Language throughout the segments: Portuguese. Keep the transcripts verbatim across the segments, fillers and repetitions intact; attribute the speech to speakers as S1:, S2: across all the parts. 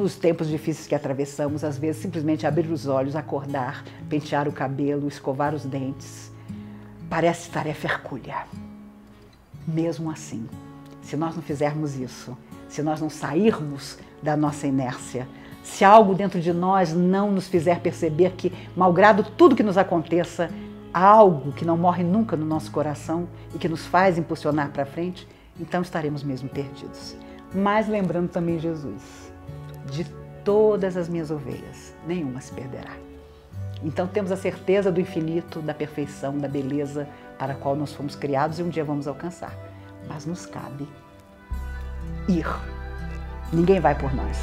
S1: nos tempos difíceis que atravessamos, às vezes simplesmente abrir os olhos, acordar, pentear o cabelo, escovar os dentes, parece tarefa hercúlea. Mesmo assim, se nós não fizermos isso, se nós não sairmos da nossa inércia, se algo dentro de nós não nos fizer perceber que, malgrado tudo que nos aconteça, há algo que não morre nunca no nosso coração e que nos faz impulsionar para frente, então estaremos mesmo perdidos. Mas lembrando também Jesus, de todas as minhas ovelhas, nenhuma se perderá. Então temos a certeza do infinito, da perfeição, da beleza para a qual nós fomos criados e um dia vamos alcançar. Mas nos cabe ir. Ninguém vai por nós.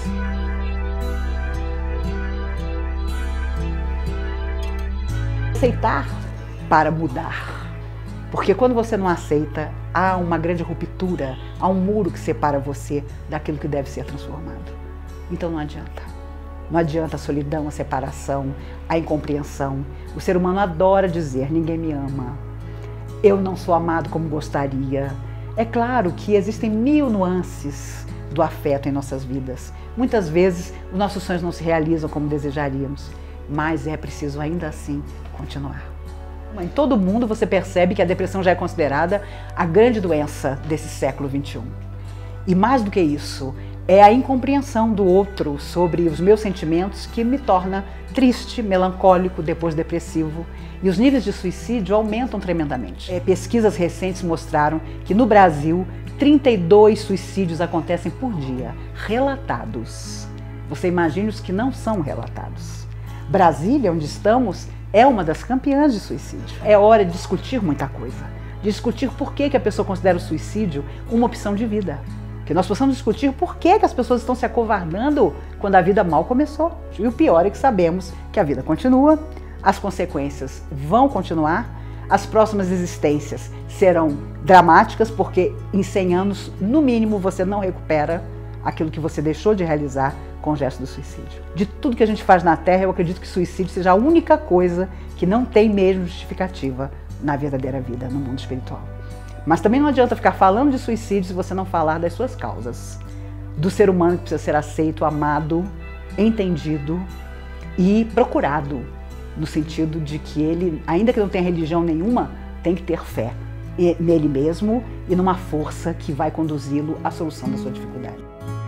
S1: Aceitar para mudar. Porque quando você não aceita, há uma grande ruptura, há um muro que separa você daquilo que deve ser transformado. Então não adianta. Não adianta a solidão, a separação, a incompreensão. O ser humano adora dizer, ninguém me ama. Eu não sou amado como gostaria. É claro que existem mil nuances do afeto em nossas vidas. Muitas vezes os nossos sonhos não se realizam como desejaríamos, mas é preciso ainda assim continuar. Em todo mundo você percebe que a depressão já é considerada a grande doença desse século vinte e um. E mais do que isso, é a incompreensão do outro sobre os meus sentimentos que me torna triste, melancólico, depois depressivo. E os níveis de suicídio aumentam tremendamente. É, pesquisas recentes mostraram que no Brasil, trinta e dois suicídios acontecem por dia, relatados. Você imagine os que não são relatados. Brasília, onde estamos, é uma das campeãs de suicídio. É hora de discutir muita coisa. Discutir por que que a pessoa considera o suicídio uma opção de vida. Que nós possamos discutir por que que as pessoas estão se acovardando quando a vida mal começou. E o pior é que sabemos que a vida continua, as consequências vão continuar, as próximas existências serão dramáticas, porque em cem anos, no mínimo, você não recupera aquilo que você deixou de realizar com o gesto do suicídio. De tudo que a gente faz na Terra, eu acredito que o suicídio seja a única coisa que não tem mesmo justificativa na verdadeira vida, no mundo espiritual. Mas também não adianta ficar falando de suicídio se você não falar das suas causas. Do ser humano que precisa ser aceito, amado, entendido e procurado. No sentido de que ele, ainda que não tenha religião nenhuma, tem que ter fé nele mesmo e numa força que vai conduzi-lo à solução da sua dificuldade.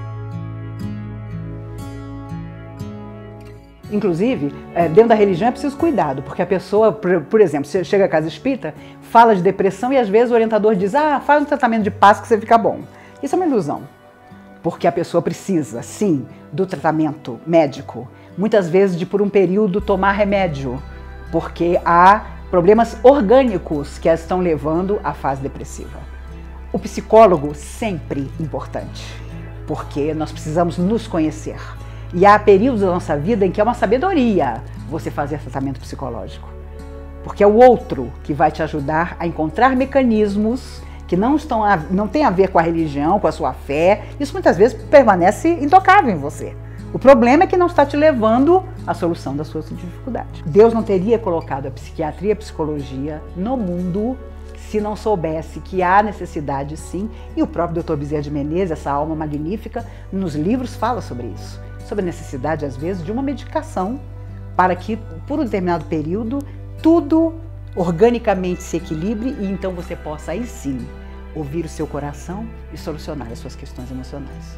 S1: Inclusive, dentro da religião é preciso cuidado, porque a pessoa, por exemplo, você chega à casa espírita, fala de depressão e às vezes o orientador diz, ah, faz um tratamento de paz que você fica bom. Isso é uma ilusão, porque a pessoa precisa, sim, do tratamento médico, muitas vezes de por um período tomar remédio, porque há problemas orgânicos que a estão levando à fase depressiva. O psicólogo sempre importante, porque nós precisamos nos conhecer. E há períodos da nossa vida em que é uma sabedoria você fazer tratamento psicológico. Porque é o outro que vai te ajudar a encontrar mecanismos que não, estão a, não têm a ver com a religião, com a sua fé. Isso muitas vezes permanece intocável em você. O problema é que não está te levando à solução da sua dificuldade. Deus não teria colocado a psiquiatria e a psicologia no mundo se não soubesse que há necessidade, sim. E o próprio doutor Bezerra de Menezes, essa alma magnífica, nos livros fala sobre isso. Sobre a necessidade, às vezes, de uma medicação para que, por um determinado período, tudo organicamente se equilibre e então você possa, aí sim, ouvir o seu coração e solucionar as suas questões emocionais.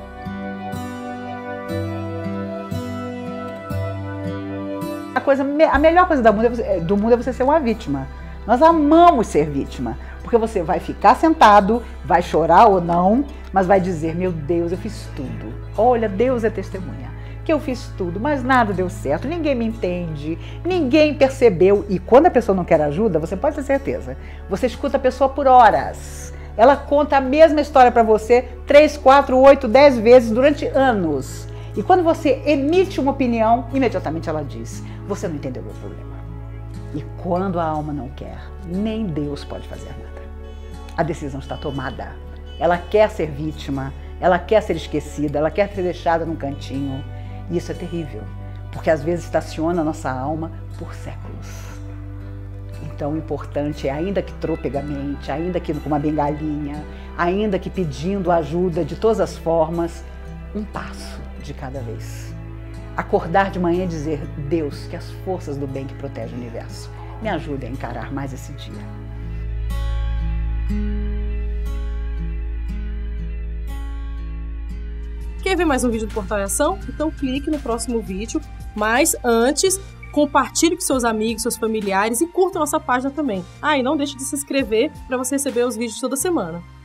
S1: A, coisa, a melhor coisa do mundo, é você, do mundo é você ser uma vítima. Nós amamos ser vítima, porque você vai ficar sentado, vai chorar ou não, mas vai dizer, meu Deus, eu fiz tudo. Olha, Deus é testemunha, que eu fiz tudo, mas nada deu certo, ninguém me entende, ninguém percebeu. E quando a pessoa não quer ajuda, você pode ter certeza, você escuta a pessoa por horas. Ela conta a mesma história para você três, quatro, oito, dez vezes durante anos. E quando você emite uma opinião, imediatamente ela diz, você não entendeu o meu problema. E quando a alma não quer, nem Deus pode fazer nada. A decisão está tomada. Ela quer ser vítima, ela quer ser esquecida, ela quer ser deixada num cantinho. E isso é terrível, porque às vezes estaciona a nossa alma por séculos. Então o importante é, ainda que tropegamente, ainda que com uma bengalinha, ainda que pedindo ajuda de todas as formas, um passo de cada vez. Acordar de manhã e dizer: Deus, que as forças do bem que protegem o universo me ajudem a encarar mais esse dia.
S2: Quer ver mais um vídeo do Portal em Ação? Então clique no próximo vídeo, mas antes, compartilhe com seus amigos, seus familiares e curta nossa página também. Ah, e não deixe de se inscrever para você receber os vídeos toda semana.